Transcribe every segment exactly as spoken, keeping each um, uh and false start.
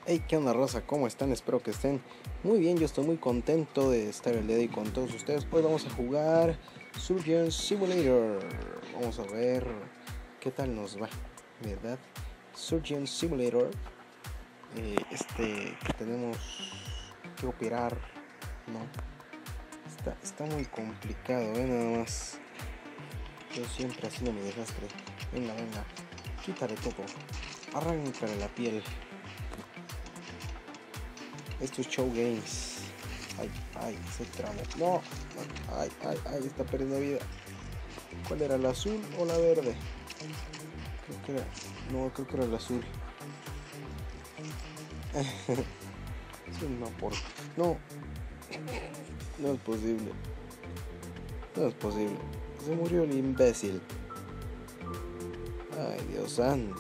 Hey, ¿qué onda, raza? ¿Cómo están? Espero que estén muy bien. Yo estoy muy contento de estar el día de hoy con todos ustedes. Hoy vamos a jugar Surgeon Simulator. Vamos a ver qué tal nos va, ¿verdad? Surgeon Simulator. Eh, este que tenemos que operar, ¿no? Está, está muy complicado, ¿eh? Nada más. Yo siempre haciendo mi desastre. Venga, venga. Quítale todo. Arráncale la piel. Estos show games. Ay, ay, se trabó. No, ay, ay, ay, está perdiendo vida. ¿Cuál era, el azul o la verde? Creo que era. No, creo que era el azul. Sí, no, por. No. No es posible. No es posible. Se murió el imbécil. Ay, Dios santo.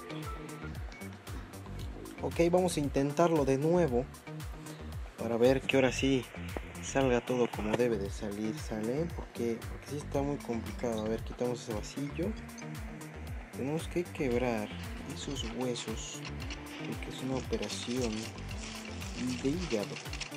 Ok, vamos a intentarlo de nuevo. Para ver que ahora sí salga todo como debe de salir, ¿sale? Porque, porque sí está muy complicado. A ver, quitamos ese vasillo. Tenemos que quebrar esos huesos, porque es una operación de hígado.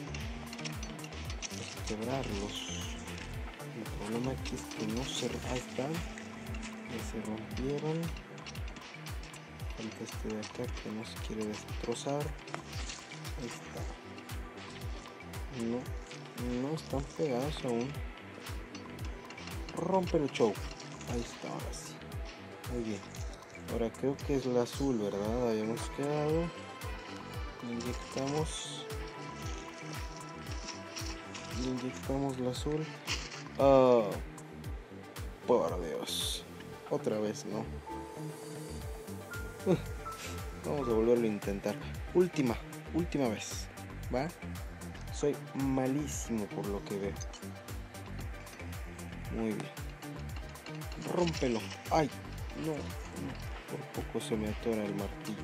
Hay que quebrarlos. El problema aquí es que no se... Ahí están. Ya se rompieron. Falta este de acá que nos quiere destrozar. Ahí está. No, no están pegados aún. Rompe el show. Ahí está, ahora sí. Muy bien. Ahora creo que es la azul, ¿verdad? Habíamos quedado. Inyectamos. Inyectamos la azul. Oh, por Dios. Otra vez, ¿no? Uh, vamos a volverlo a intentar. Última, última vez. ¿Va? Soy malísimo por lo que veo. Muy bien. Rómpelo. Ay, no, no. Por poco se me atora el martillo.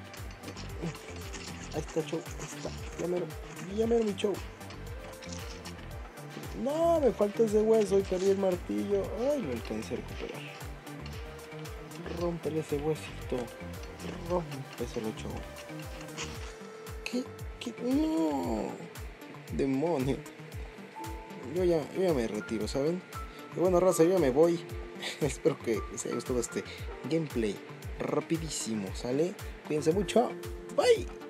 Ahí está, show. Ahí está. Ya mero, ya mero mi show. No, me falta ese hueso y perdí el martillo. Ay, lo alcancé a recuperar. Rómpele ese huesito. Rómpeselo, show. ¿Qué? ¿Qué? No. Demonio. Yo ya, yo ya me retiro, ¿saben? Y bueno, raza, yo me voy. Espero que les haya gustado este gameplay rapidísimo, ¿sale? Cuídense mucho. Bye.